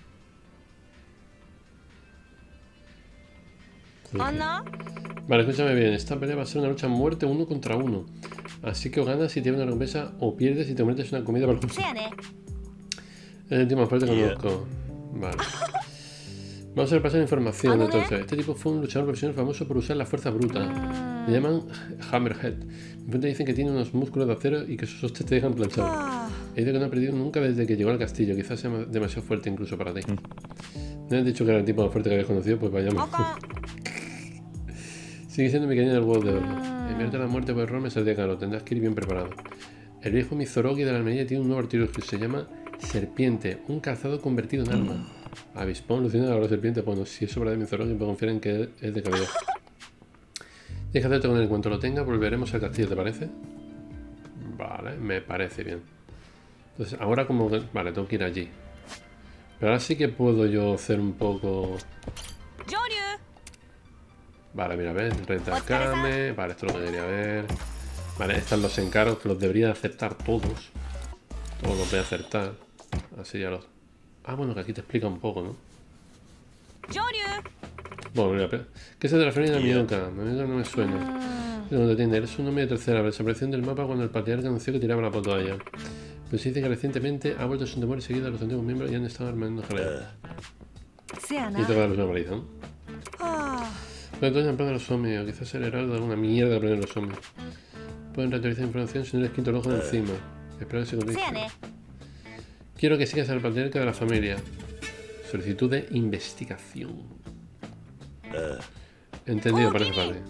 Ana. Vale, escúchame bien. Esta pelea va a ser una lucha a muerte uno contra uno. Así que o ganas si tienes una recompensa o pierdes si te metes una comida para el Sea, ¿eh? Es el último parte que Yeah. conozco. Vale. Vamos a repasar información entonces. Este tipo fue un luchador profesional famoso por usar la fuerza bruta. Le llaman Hammerhead. Mi fuente dicen que tiene unos músculos de acero y que sus hostias te dejan planchado. Ah. He dicho que no ha perdido nunca desde que llegó al castillo. Quizás sea demasiado fuerte incluso para ti. ¿No has dicho que era el tipo más fuerte que habías conocido? Pues vayamos. Acá. Sigue siendo mi cañón del huevo de oro. Enviarte a la muerte por error me saldría caro. Tendrás que ir bien preparado. El viejo Mizorogi de la Almería tiene un nuevo artilugio que se llama Serpiente. Un calzado convertido en arma. Avispón, luciendo ahora serpiente. Bueno, si es obra de Mizorogi, puedo confiar en que es de calidad. Tienes que hacerte con él. En cuanto lo tenga, volveremos al castillo, ¿te parece? Vale, me parece bien. Entonces, ahora como... Vale, tengo que ir allí. Pero ahora sí que puedo yo hacer un poco... Vale, mira, ves, retacame. Vale, esto es lo que quería ver. Vale, están los encargos que los debería aceptar todos. Todos los voy a acertar. Así ya los... Ah, bueno, que aquí te explica un poco, ¿no? Bueno, mira, ¿qué es de la feria de Mioka? Mioka no me suena. ¿De dónde tiene? Eres un nombre de tercera. La desaparición del mapa cuando el patriarca anunció que tiraba la toalla. Pues se dice que recientemente ha vuelto su temor y seguido a los antiguos miembros y han estado armando jaleo. Y te va a dar una paliza, ¿no? Pero entonces en plan de los hombres, o quizás el heraldo de alguna mierda que aprenden los hombres. Pueden reactualizar información si no les quito el ojo de encima. Espero que se conteste. Quiero que sigas al patriarca de la familia. Solicitud de investigación. Entendido, parece vale.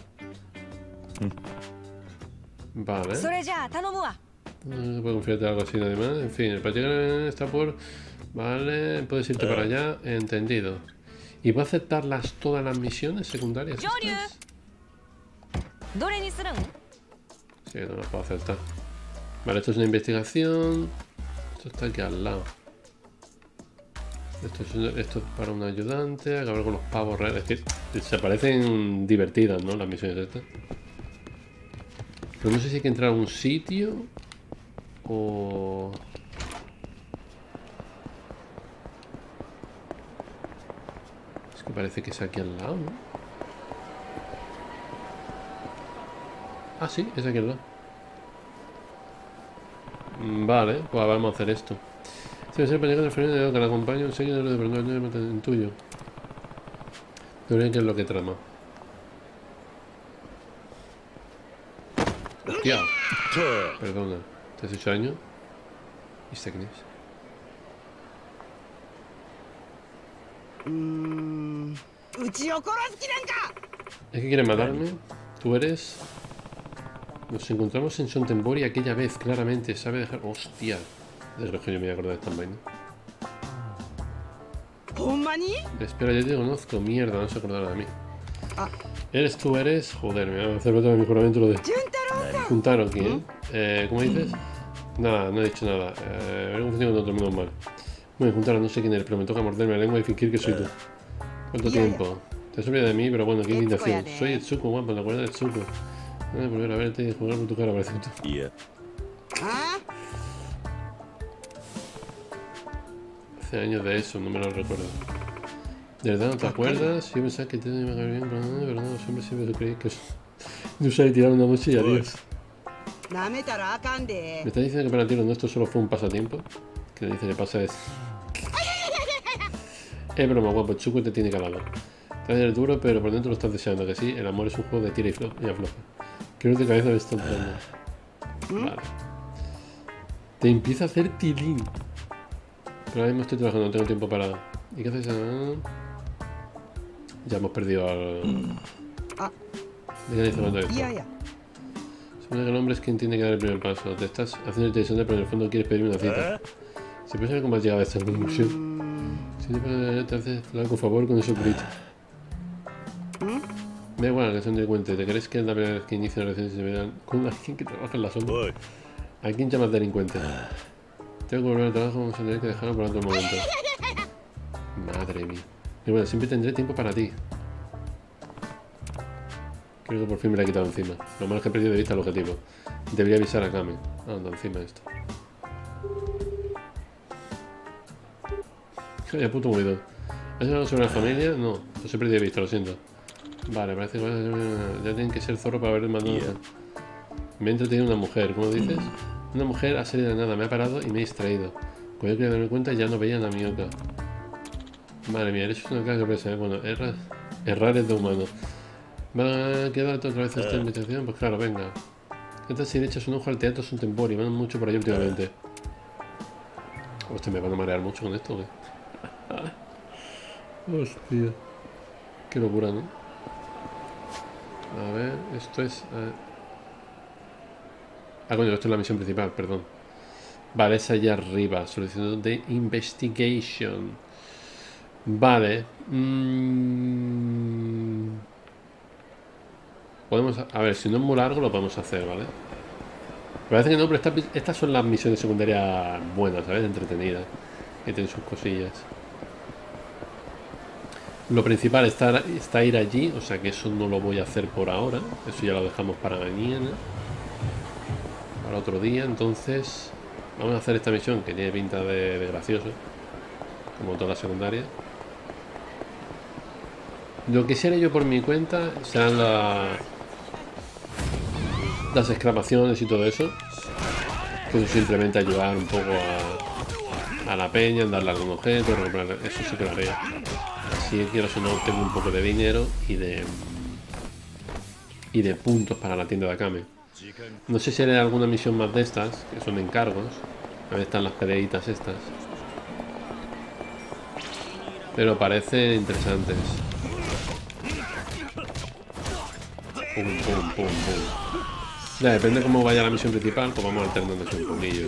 Vale. No puedo confiarte en algo así nadie más. En fin, el patriarca está por... Vale, puedes irte para allá. Entendido. ¿Y puedo aceptarlas todas las misiones secundarias estas? Sí, no las puedo aceptar. Vale, esto es una investigación. Esto está aquí al lado. Esto es, esto es para un ayudante. Acabar con los pavos reales. Es que se parecen divertidas, ¿no? Las misiones estas. Pero no sé si hay que entrar a un sitio o... Es que parece que es aquí al lado, ¿no? Ah, sí, es aquí al lado. Vale, pues vamos a hacer esto. Si me sirve para llegar al final de que la acompaño, enseño de lo de perdón, en tuyo. Creo que es lo que trama. Hostia. Perdona. ¿Te has hecho daño? ¿Y este quién es? ¿Es que quieren matarme? ¿Tú eres? Nos encontramos en Sontenbori aquella vez, claramente. Sabe dejar... ¡Hostia! Desde que yo me voy a acordar de esta vaina. Espera, ya te conozco. Mierda, no se acordaron de mí. ¿Eres tú? ¿Eres? Joder, me voy a hacer otro mi juramento lo de... Juntaro aquí, ¿eh? eh ¿Cómo dices? Nada, no he dicho nada. Eh, me he confundido con otro, menos mal. Bueno, Juntaro, no sé quién eres, pero me toca morderme la lengua y fingir que soy tú. ¿Cuánto tiempo? Te has olvidado de mí, pero bueno, qué indignación. Soy Etsuko, guapo, ¿te acuerdas de Etsuko? Voy a volver a verte y jugar por tu cara, parece tú. Yeah. Hace años de eso, no me lo recuerdo. ¿De verdad no te acuerdas? Yo pensaba que te iba a caer bien, pero no, de verdad, los hombres siempre creí que de usar y tirar una noche y adiós. ¿Me estás diciendo que para ti lo nuestro solo fue un pasatiempo? Que le dice que pasa es... Es broma, guapo, Chuco te tiene calado. Te va a ser duro, pero por dentro lo estás deseando, que sí, el amor es un juego de tira y, y afloja. Creo que de cabeza me está entrando. Vale. Te empieza a hacer tilín. Pero ahora mismo estoy trabajando, no tengo tiempo para... ¿Y qué haces? Ah... Ya hemos perdido al... ¿De qué dice cuando esto? Supone que el hombre es quien tiene que dar el primer paso. Te estás haciendo interesante, pero en el fondo quieres pedirme una cita. Si puedes saber cómo has llegado a esta conclusión. Si te, te haces flaco favor con eso grito. Me da igual que son delincuentes. ¿Te crees que es la primera vez que inicia una relación sentimental con alguien que trabaja en la sombra? ¿A quién llamas delincuente? Tengo que volver al trabajo, vamos a tener que dejarlo por otro momento. Madre mía. Y bueno, siempre tendré tiempo para ti. Creo que por fin me la he quitado encima. Lo malo es que he perdido de vista el objetivo. Debería avisar a Kame. Anda, encima de esto. Calla, puto movido. ¿Has hablado sobre la familia? No, los he perdido de vista, lo siento. Vale, parece que ya tienen que ser zorro para haber mandado. Yeah. Me he entretenido una mujer, ¿cómo dices? Una mujer ha salido de nada, me ha parado y me he distraído. Cuando yo quería darme cuenta ya no veía la mioca. Madre mía, eres una caga presa, ¿eh? Bueno, errar, errar es de humano. ¿Va a quedar otra vez esta invitación? Pues claro, venga. ¿Qué tal si le echas un ojo al teatro Sontenbori? Van mucho por ahí últimamente. Hostia, me van a marear mucho con esto, ¿qué? Hostia. Qué locura, ¿no? A ver, esto es... Eh... Ah, coño, esto es la misión principal, perdón. Vale, es allá arriba. Solicitud de investigation. Vale. Mm... Podemos... A ver, si no es muy largo lo podemos hacer, ¿vale? Me parece que no, pero estas, estas son las misiones secundarias buenas, ¿sabes? Entretenidas. Que tienen sus cosillas. Lo principal está, está ir allí, o sea que eso no lo voy a hacer por ahora. Eso ya lo dejamos para mañana. Para otro día, entonces... Vamos a hacer esta misión que tiene pinta de, de gracioso. Como todas las secundarias. Lo que haré yo por mi cuenta serán la, las exclamaciones y todo eso. Que eso simplemente ayudar un poco a, a la peña, en darle algún objeto, recuperar, eso sí que lo haré. Así quiero si no tengo un poco de dinero y de y de puntos para la tienda de Akame. No sé si haré alguna misión más de estas, que son encargos. A ver, están las peleitas estas. Pero parecen interesantes. Pum, pum, pum, pum. Ya, depende de cómo vaya la misión principal, pues vamos alternando un poquillo.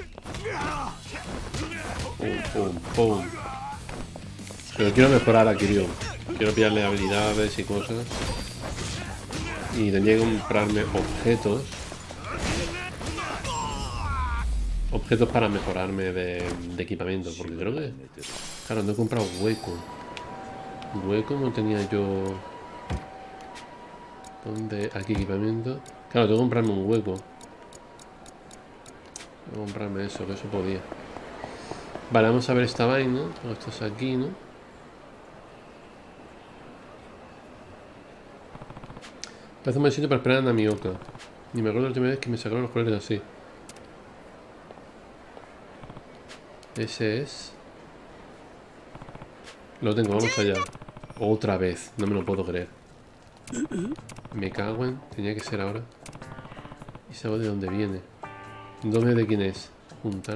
Pum, pum, pum. Pero quiero mejorar a Kiryu. Quiero pillarle habilidades y cosas. Y tendría que comprarme objetos. Objetos para mejorarme de, de equipamiento. Porque creo que... Claro, no he comprado hueco. Hueco no tenía yo... ¿Dónde? Aquí equipamiento. Claro, tengo que comprarme un hueco. Tengo que comprarme eso, que eso podía. Vale, vamos a ver esta vaina. Esto es aquí, ¿no? Parece un buen sitio para esperar a Namioka. Ni me acuerdo la última vez que me sacaron los colores así. Ese es... Lo tengo, vamos allá. Otra vez, no me lo puedo creer. Me cago en... Tenía que ser ahora. Y sabo de dónde viene. ¿Dónde de quién es? Juntar.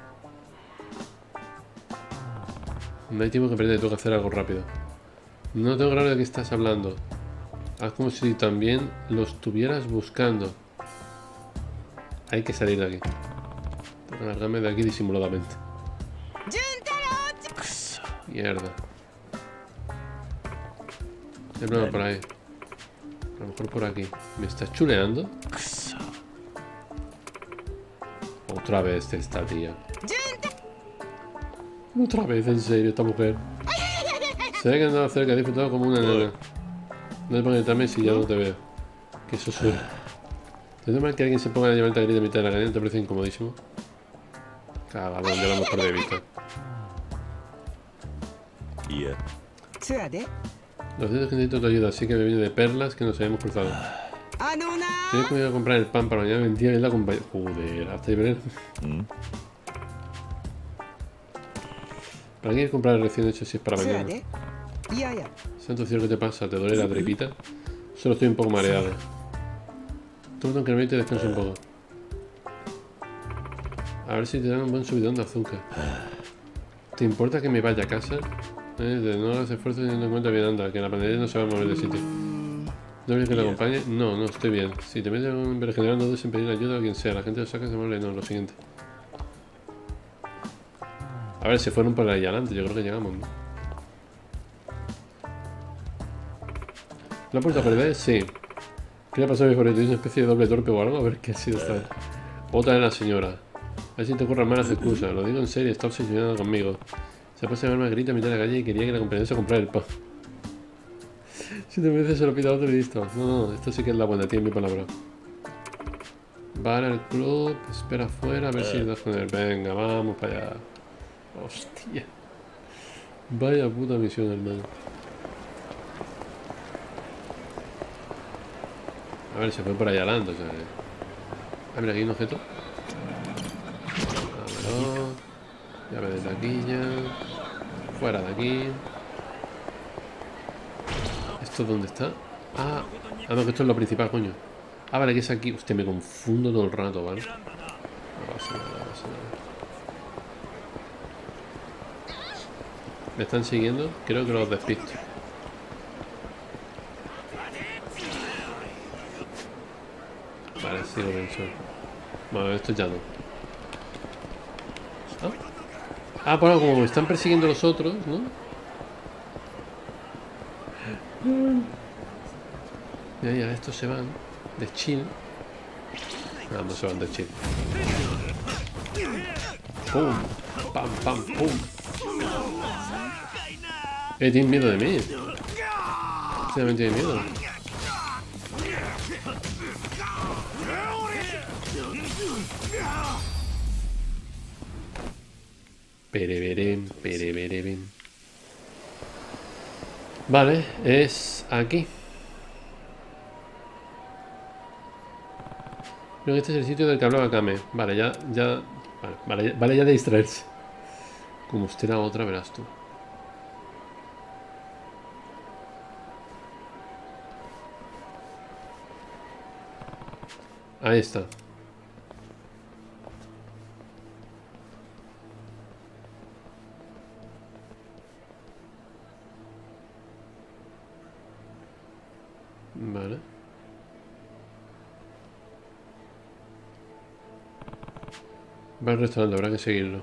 No hay tiempo que perder, tengo que hacer algo rápido. No tengo claro de qué estás hablando. Haz como si también lo estuvieras buscando. Hay que salir de aquí. Tengo que largarme de aquí disimuladamente. Mierda. Hay problema por ahí. A lo mejor por aquí. ¿Me estás chuleando? Otra vez esta tía. Otra vez, en serio, esta mujer. Se ve que andaba cerca, he disfrutado como una nena. No te pongas a gritarme si ya no te veo. Que eso suena. ¿Es normal que alguien se ponga a llevarte a gritar a mitad de la cadena? ¿Te parece incomodísimo? Cagadón, ya lo hemos perdido de vista. Los dedos que necesito tu ayuda, así que me viene de perlas que nos habíamos cruzado. Tienes que ir a comprar el pan para mañana, mentira, y la compañía. Joder, hasta ahí ver. ¿Para qué ir a comprar el recién hecho si es para mañana? Santo cielo, ¿qué te pasa? ¿Te duele la tripita? Solo estoy un poco mareado. Tómate un caramelo y descansa un poco. A ver si te dan un buen subidón de azúcar. ¿Te importa que me vaya a casa? Eh, de no hagas esfuerzos teniendo en cuenta bien, anda, que la panadería no se va a mover de sitio. ¿No quieres que la acompañe? No, no, estoy bien. Si te metes en berenjenal, no dudes en pedir ayuda a quien sea. La gente lo saca, se mueve. No, lo siguiente. A ver, se fueron por ahí adelante, yo creo que llegamos, ¿no? ¿La puerta a perder? Sí. ¿Qué le ha pasado a mi favorito? ¿Es una especie de doble torpe o algo? A ver qué ha sido esta vez. Otra de la señora. A ver si te ocurran malas excusas. Lo digo en serio, está obsesionada conmigo. Se ha puesto a llamarme a grito a mitad de la calle y quería que la acompañase a comprar el pan. Si te mereces se lo pido a otro y listo. No, no, esto sí que es la buena, tiene mi palabra. Va al club, espera afuera a ver si das con él. Venga, vamos para allá. Hostia. Vaya puta misión, hermano. A ver, se fue por ahí adelante, o sea. Ah, mira, aquí hay un objeto. Vámonos. Llave de taquilla. Fuera de aquí. ¿Esto dónde está? Ah, ah, no, que esto es lo principal, coño. Ah, vale, que es aquí. Hostia, me confundo todo el rato, ¿vale? No pasa nada, no pasa nada. ¿Me están siguiendo? Creo que los despisto. Vale, sigo pensando. Bueno, esto ya no. Ah, ah bueno, como me están persiguiendo los otros, ¿no? Ya, ya, estos se van de chill. No, no se van de chill. Pum, pam, pam, pum. Eh, tienen miedo de mí. Sinceramente tienen miedo. Pereverem, pereverem. Vale, es aquí. Creo que este es el sitio del que hablaba Kame. Vale, ya, ya. Vale, vale, ya, vale, ya de distraerse. Como usted la otra, verás tú. Ahí está. Vale. Va al restaurante, habrá que seguirlo.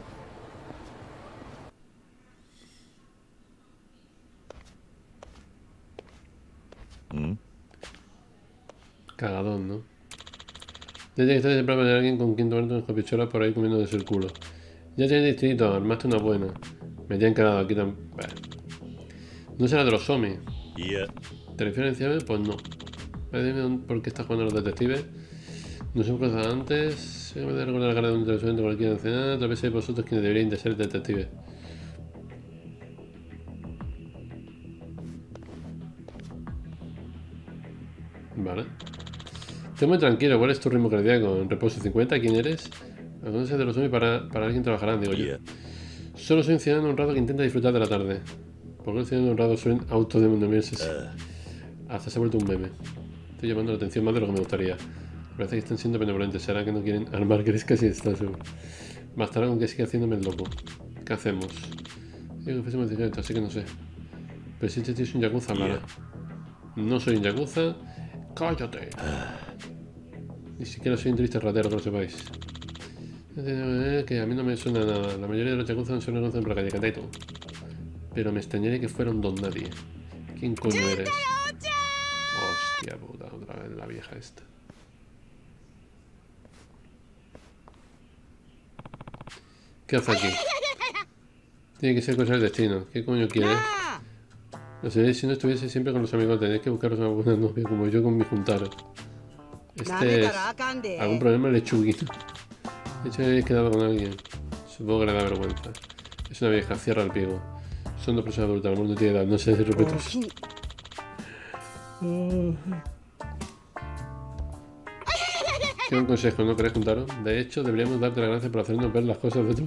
¿Mm? Cagadón, ¿no? Ya tienes que estar siempre para alguien con quien tomarte unas copicholas por ahí comiendo desde el culo. Ya tienes distrito, armaste una buena. Me te han quedado aquí tan... Bueno. No será de los Somi. Yeah. ¿Te refieres a encima? Pues no. Dime por qué estás jugando a los detectives. Nos hemos cruzado antes. Se me de recordar la cara de un intelectual de cualquier anciana. Tal vez seáis vosotros quienes deberían de ser detectives. Vale. Estoy muy tranquilo. ¿Cuál es tu ritmo cardíaco? En reposo cincuenta. ¿Quién eres? ¿Dónde se de los zombies para, para alguien trabajarán? Digo yo. Solo soy un ciudadano honrado que intenta disfrutar de la tarde. ¿Por qué los ciudadanos honrados suelen autodenominarse? Hasta se ha vuelto un meme. Estoy llamando la atención más de lo que me gustaría. Parece que están siendo benevolentes. ¿Será que no quieren armar grescas y está seguro? Bastará con que siga haciéndome el loco. ¿Qué hacemos? Digo que fuésemos discretos, así que no sé. Pero si este tío es un yakuza, hablará. No soy un yakuza. ¡Cállate! Ni siquiera soy un triste ratero, que lo sepáis. Que a mí no me suena nada. La mayoría de los yakuza no se conocen por la calle Kataito. Pero me extrañaría que fuera un don nadie. ¿Quién coño eres? Hostia puta, otra vez la vieja esta. ¿Qué hace aquí? Tiene que ser cosa del destino. ¿Qué coño quieres? No sé, si no estuviese siempre con los amigos, tenéis que buscaros una buena novia como yo con mi juntaro. Este es... ¿Algún problema, lechuguito? De hecho, habéis quedado con alguien. Supongo que le da vergüenza. Es una vieja, cierra el piego. Son dos personas adultas, el mundo tiene edad, no sé de respetos. Tengo un consejo, ¿no querés juntaros? De hecho, deberíamos darte las gracias por hacernos ver las cosas de otro.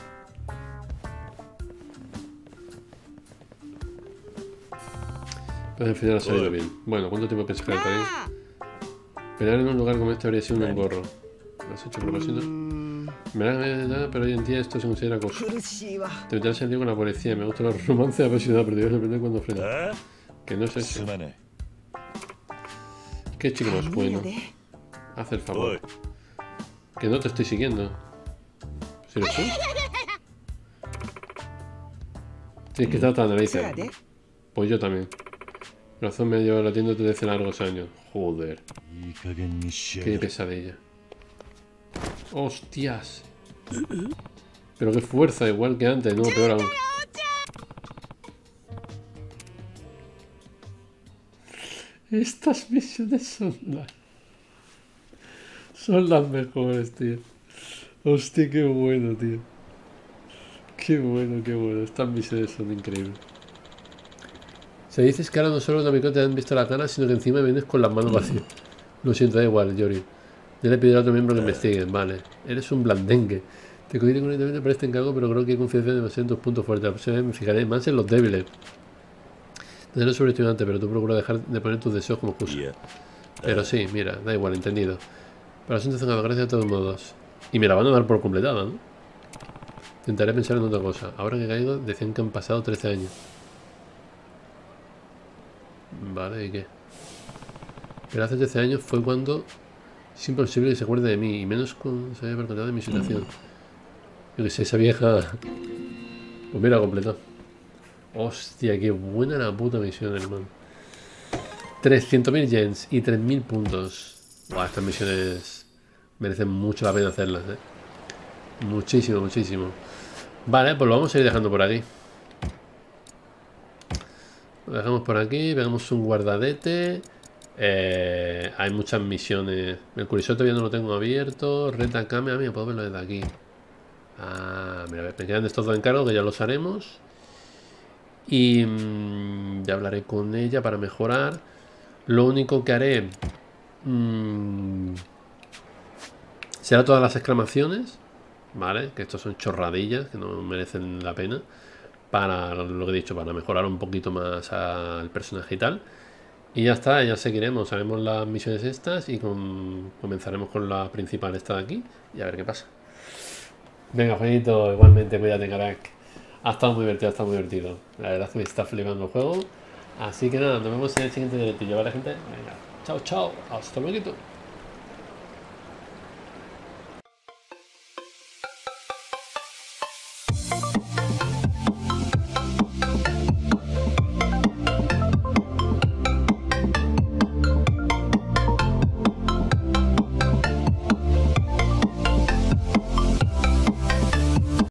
Pues al final ha salido bien. Bueno, ¿cuánto tiempo piensas que tardaréis? Pelear en un lugar como este habría sido un engorro. ¿Lo has hecho a propósito? Me da nada, pero hoy en día esto se considera acoso. Te meterás en lío con la policía. Me gustan los romances apasionados, pero te voy a sorprender cuando frenas. Que no es eso. Qué chico más bueno. Haz el favor. Que no te estoy siguiendo. ¿Sí eres tú? Tienes que estar tan narices. Pues yo también. El razón me lleva latiéndote desde largos años. Joder. Qué pesadilla. Hostias. Pero qué fuerza, igual que antes, no, peor aún. Estas misiones son las... Son las mejores, tío. Hostia, qué bueno, tío. Qué bueno, qué bueno. Estas misiones son increíbles. Se dices que ahora no solo los amigos te han visto la cara, sino que encima vienes con las manos vacías. Lo siento, da igual, Yori. Ya le pediré a otro miembro que investiguen, vale. Eres un blandengue. Te cogeré concretamente para este encargo, pero creo que confianza demasiado en tus puntos fuertes. La próxima vez me fijaré más en los débiles. No eres sobreestimante, pero tú procura dejar de poner tus deseos como excusa. Pero sí, mira, da igual, entendido. Para la asunto, gracias de todos modos. Y me la van a dar por completada, ¿no? Intentaré pensar en otra cosa. Ahora que caigo, decían que han pasado trece años. Vale, ¿y qué? Pero hace trece años fue cuando es imposible que se acuerde de mí, y menos con se haya percatado de mi situación. Yo que sé, esa vieja... Pues mira, completado. Hostia, qué buena la puta misión, hermano. trescientos mil yens y tres mil puntos. Buah, estas misiones merecen mucho la pena hacerlas, eh. Muchísimo, muchísimo. Vale, pues lo vamos a ir dejando por aquí. Lo dejamos por aquí, pegamos un guardadete. Eh, hay muchas misiones. El cursor todavía no lo tengo abierto. Reta Kame, ah, mira, puedo verlo desde aquí. Ah, mira, me quedan estos dos encargos que ya los haremos. Y mmm, ya hablaré con ella para mejorar. Lo único que haré mmm, será todas las exclamaciones, ¿vale? Que estos son chorradillas que no merecen la pena. Para lo que he dicho, para mejorar un poquito más al personaje y tal. Y ya está, ya seguiremos, haremos las misiones estas y con, comenzaremos con la principal esta de aquí y a ver qué pasa. Venga, Juanito, igualmente cuídate, crack. Ha estado muy divertido, ha estado muy divertido. La verdad es que me está flipando el juego. Así que nada, nos vemos en el siguiente directillo, ¿vale, gente? Venga, chao, chao, hasta luego.